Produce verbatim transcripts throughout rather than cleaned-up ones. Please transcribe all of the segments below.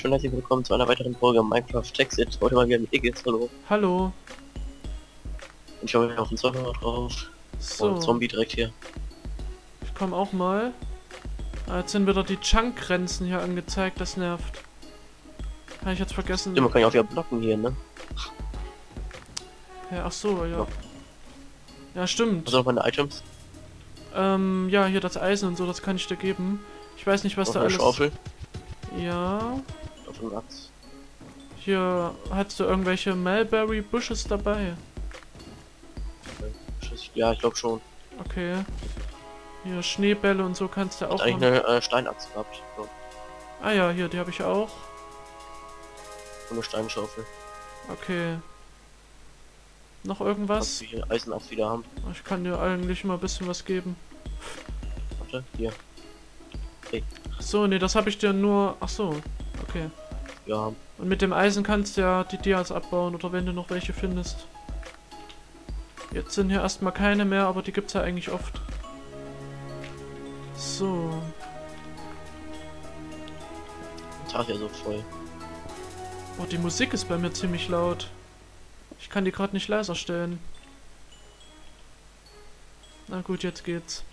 und herzlich willkommen zu einer weiteren Folge Minecraft Texit. Heute mal wieder mit Igis, hallo. Hallo. Und ich habe mich auf den Server drauf. So. Und Zombie direkt hier. Ich komme auch mal. Ah, jetzt sind wieder die Chunk-Grenzen hier angezeigt, das nervt. Habe ich jetzt vergessen. Ja, man kann ja auch wieder blocken hier, ne? Ja, ach so, ja. Ja. Ja, stimmt. Also noch meine Items. Ähm, ja, hier das Eisen und so, das kann ich dir geben. Ich weiß nicht, was Noch da eine alles... Schaufel. Ja. Auf dem Axt. Hier, hast du irgendwelche Mulberry Bushes dabei? Ja, ich glaube schon. Okay. Hier, Schneebälle und so kannst du Hat auch eigentlich haben. eine äh, Steinaxt gehabt. So. Ah ja, hier, die habe ich auch. Und eine Steinschaufel. Okay. Noch Kannst irgendwas? du hier Eisenaxt wieder haben. Ich kann dir eigentlich mal ein bisschen was geben. Warte, hier. So, nee, das habe ich dir nur... Ach so, okay. Ja, Und mit dem Eisen kannst du ja die Dias abbauen, oder wenn du noch welche findest. Jetzt sind hier erstmal keine mehr, aber die gibt's ja eigentlich oft. So. Tag ja so voll. Oh, die Musik ist bei mir ziemlich laut. Ich kann die gerade nicht leiser stellen. Na gut, jetzt geht's.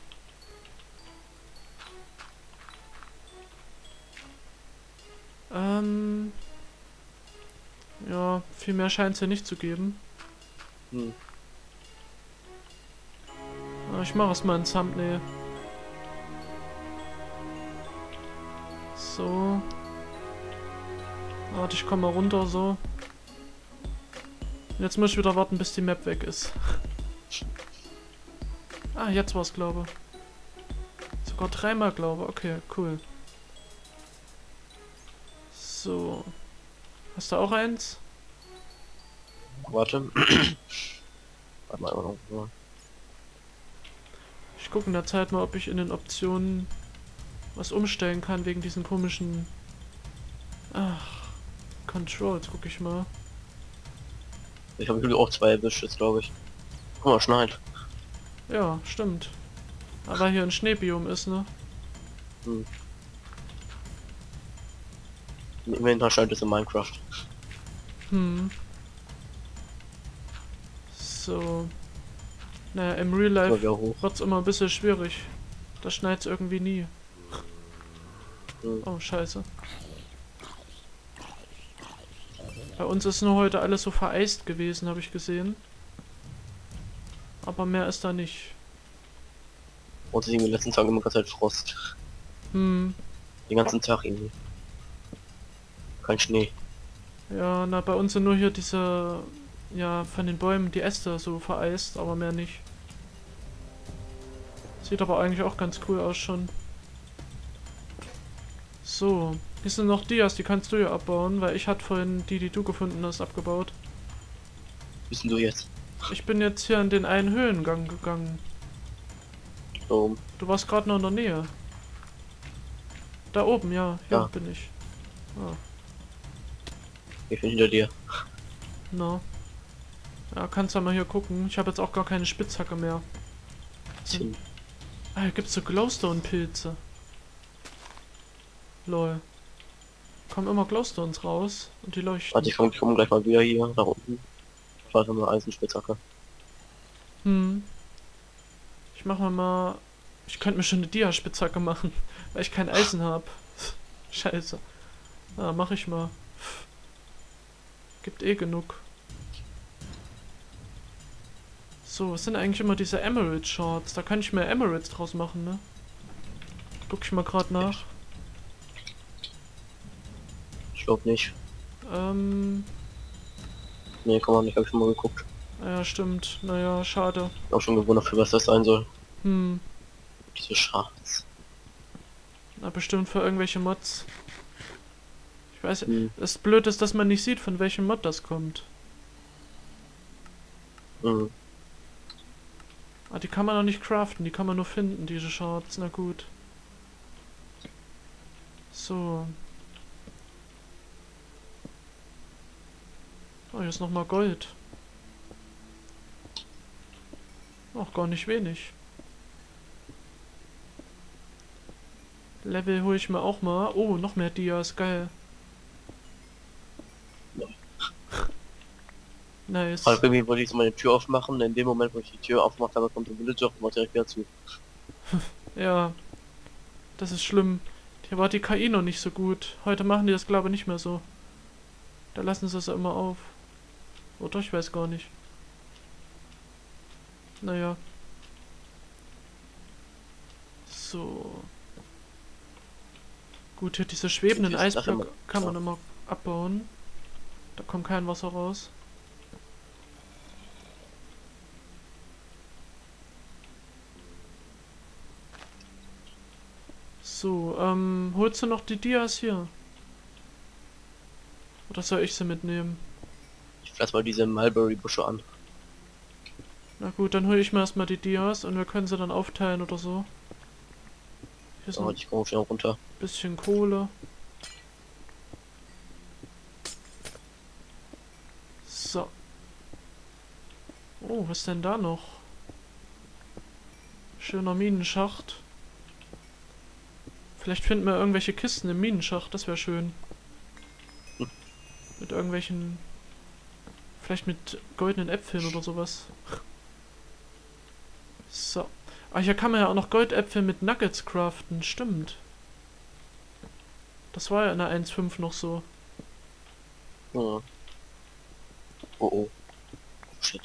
Ähm... Ja, viel mehr scheint es hier nicht zu geben. Hm. Ah, ich mache erstmal ein Thumbnail. So. Warte, ich komme mal runter, so. Jetzt muss ich wieder warten, bis die Map weg ist. Ah, jetzt war's, glaube ich. Sogar dreimal, glaube ich. Okay, cool. So. Hast du auch eins? Warte. Warte mal, warte mal. Ich gucke in der Zeit mal, ob ich in den Optionen was umstellen kann wegen diesen komischen... Ach, Controls, gucke ich mal. Ich habe auch zwei erwischt jetzt, glaube ich. Guck mal, schneit. Ja, stimmt. Aber hier ein Schneebiom ist, ne? Hm. Immerhin scheint es in Minecraft. Hm. So. Naja, im Real Mal Life wieder hoch. wird's immer ein bisschen schwierig. Da schneit's irgendwie nie. Hm. Oh, scheiße. Bei uns ist nur heute alles so vereist gewesen, habe ich gesehen. Aber mehr ist da nicht. Und in den letzten Tagen immer ganz halt Frost. Hm. Den ganzen Tag irgendwie. Kein Schnee. Ja, na, bei uns sind nur hier diese... Ja, von den Bäumen die Äste so vereist, aber mehr nicht. Sieht aber eigentlich auch ganz cool aus schon. So, hier sind noch Dias, die kannst du ja abbauen, weil ich hatte vorhin die, die du gefunden hast, abgebaut. Bist denn du jetzt? Ich bin jetzt hier in den einen Höhengang gegangen. Da oben. Du warst gerade noch in der Nähe. Da oben, ja, hier Ja. bin ich. Ah, Ich bin hinter dir. na. Ja, kannst ja mal hier gucken. Ich habe jetzt auch gar keine Spitzhacke mehr. Bisschen. Ah, hier gibt's so Glowstone-Pilze. Lol. Kommen immer Glowstones raus und die leuchten. Warte, ich komm, ich komm gleich mal wieder hier, da unten. Ich war mal Eisenspitzhacke. Hm. Ich mach mal mal... Ich könnte mir schon eine Dia-Spitzhacke machen, weil ich kein Eisen habe. Scheiße. Ah, mach ich mal. Gibt eh genug. So, was sind eigentlich immer diese Emerald Shorts? Da kann ich mir Emeralds draus machen, ne? Guck ich mal gerade nach. Ich glaube nicht. Ähm... Nee, kann man nicht, hab ich schon mal geguckt. Ja, stimmt. Naja, schade. Ich auch schon gewundert, für was das sein soll. Hm. Diese Schatz. Na, bestimmt für irgendwelche Mods. Ich weiß, Hm. das Blöde ist, dass man nicht sieht, von welchem Mod das kommt. Hm. Ah, die kann man noch nicht craften, die kann man nur finden, diese Shorts. Na gut. So. Oh, hier ist nochmal Gold. Auch gar nicht wenig. Level hole ich mir auch mal. Oh, noch mehr Dias, geil. Nice. Aber irgendwie wollte ich so meine Tür aufmachen. In dem Moment, wo ich die Tür aufgemacht habe, kommt der Villager und macht direkt wieder zu. Ja, das ist schlimm. Hier war die K I noch nicht so gut. Heute machen die das, glaube ich, nicht mehr so. Da lassen sie es immer auf. Oder ich weiß gar nicht. Naja. So. Gut, hier diese schwebenden Irgendwie ist das Eisblöcke immer- kann man ja. immer abbauen. Da kommt kein Wasser raus. So, ähm, holst du noch die Dias hier? Oder soll ich sie mitnehmen? Ich pflanze mal diese Mulberry-Busche an. Na gut, dann hole ich mir erstmal die Dias und wir können sie dann aufteilen oder so. Hier ist Oh, ein ich komme schnell runter. bisschen Kohle. So. Oh, was denn da noch? Schöner Minenschacht. Vielleicht finden wir irgendwelche Kisten im Minenschacht, das wäre schön. Hm. Mit irgendwelchen... Vielleicht mit goldenen Äpfeln oder sowas. So. Ah, hier kann man ja auch noch Goldäpfel mit Nuggets craften, stimmt. Das war ja in der eins Punkt fünf noch so. Ja. Oh oh. Shit.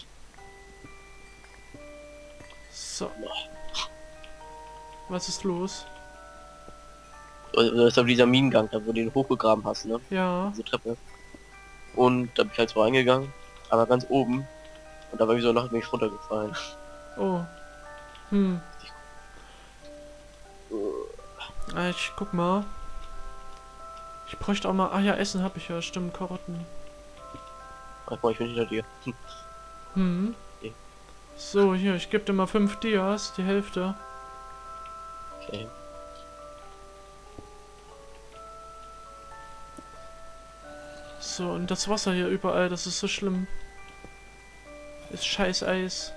So. Was ist los? Also, das ist aber dieser Minengang, da wo du den hochgegraben hast, ne? Ja. Diese Treppe. Und da bin ich halt so reingegangen, aber ganz oben. Und da war ich so nach mich runtergefallen. Oh. Hm. Ah, ich guck mal. Ich bräuchte auch mal... Ah ja, Essen habe ich ja. Stimmt, Karotten. Ach, boah, ich bin hinter dir. Hm. Okay. So, hier, ich gebe dir mal fünf Dias, die Hälfte. Okay. So, und das Wasser hier überall, das ist so schlimm. Ist scheiß Eis.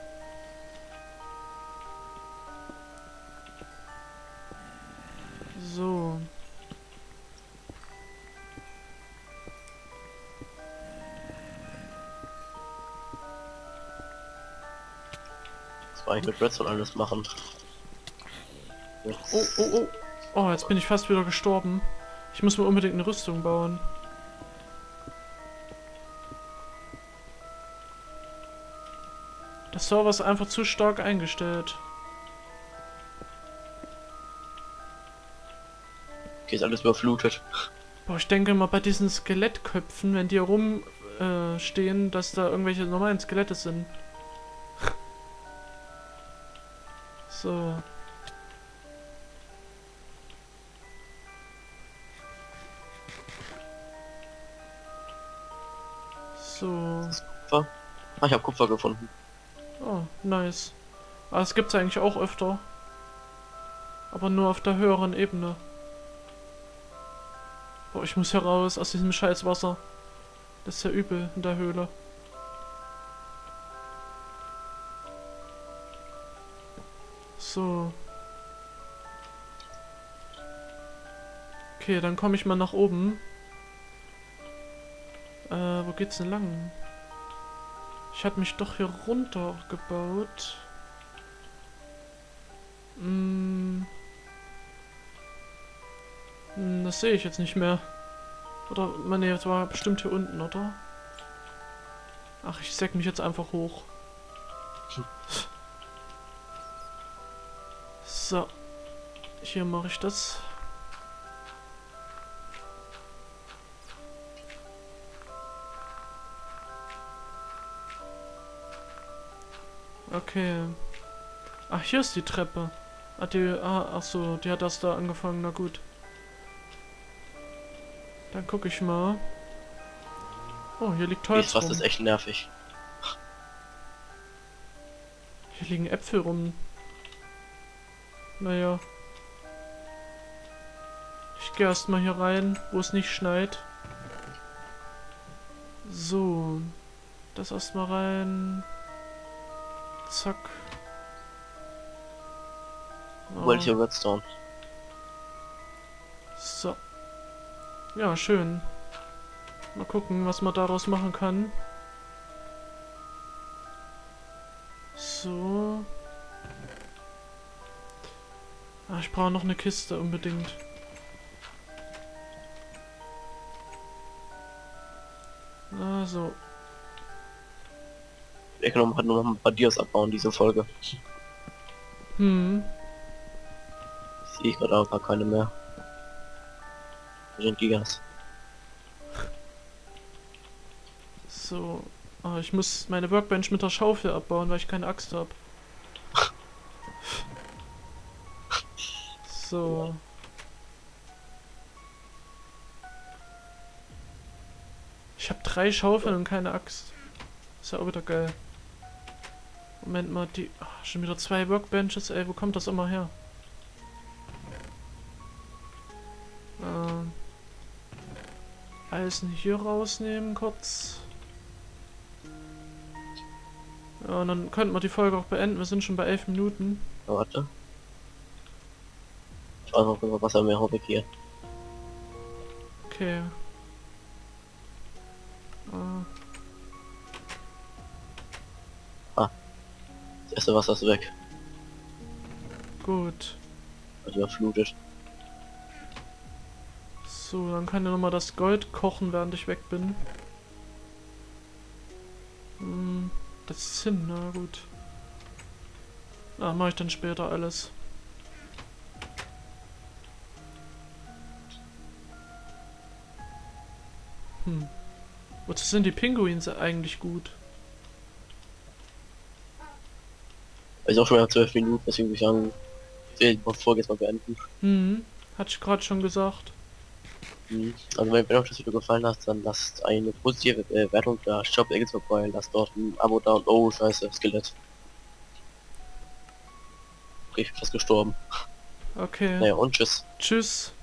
So. Das war eigentlich mit Redstone alles machen. Jetzt. Oh, oh, oh. Oh, jetzt bin ich fast wieder gestorben. Ich muss mir unbedingt eine Rüstung bauen. Der Server ist einfach zu stark eingestellt. Okay, ist alles überflutet. Boah, ich denke mal bei diesen Skelettköpfen, wenn die rumstehen, äh, stehen, dass da irgendwelche normalen Skelette sind. So. So. Kupfer? Ah, ich habe Kupfer gefunden. Oh, nice. Aber das gibt's eigentlich auch öfter. Aber nur auf der höheren Ebene. Boah, ich muss hier raus aus diesem scheiß Wasser. Das ist ja übel in der Höhle. So. Okay, dann komme ich mal nach oben. Äh, wo geht's denn lang? Ich hatte mich doch hier runter gebaut. Hm. Hm, das sehe ich jetzt nicht mehr. Oder, man, nee, das war bestimmt hier unten, oder? Ach, ich säck mich jetzt einfach hoch. So. Hier mache ich das. Okay. Ach, hier ist die Treppe. Ah, die, ah, ach so, die hat das da angefangen, na gut. Dann gucke ich mal. Oh, hier liegt Holz Das Wasser rum. ist echt nervig. Hier liegen Äpfel rum. Naja. Ich gehe erstmal hier rein, wo es nicht schneit. So. Das erstmal rein. Zack. Wollte ich ja Redstone. So. Ja, schön. Mal gucken, was man daraus machen kann. So. Ah, ich brauche noch eine Kiste unbedingt. Also. Der genommen hat nur noch ein paar Dias abbauen, diese Folge. Hm. Sehe ich gerade auch gar keine mehr. Wo sind Dias? So. Ah, ich muss meine Workbench mit der Schaufel abbauen, weil ich keine Axt habe. So. Ich habe drei Schaufeln und keine Axt. Ist ja auch wieder geil. Moment mal, die... Ach, schon wieder zwei Workbenches, ey, wo kommt das immer her? Ähm... Eisen hier rausnehmen, kurz. Ja, und dann könnten wir die Folge auch beenden. Wir sind schon bei elf Minuten. Ja, warte. Ich weiß noch über Wasser mehr Hobby hier. Okay. Ah. Das erste Wasser ist weg. Gut. Also überflutet. So, dann kann ich nochmal das Gold kochen, während ich weg bin. Hm, das ist hin, na gut. Ah, mache ich dann später alles. Hm. Wozu sind die Pinguins eigentlich gut? Ist auch schon mal zwölf Minuten, deswegen würde ich sagen, ich will die Folge jetzt mal beenden. Hm, hatte ich gerade schon gesagt. Mhm. Also wenn, wenn euch das Video gefallen hat, dann lasst eine positive äh, Wertung da, Shop Eggets vorbei, lasst dort ein Abo da und oh scheiße, Skelett. Okay, ich bin fast gestorben. Okay. Naja, und tschüss. Tschüss.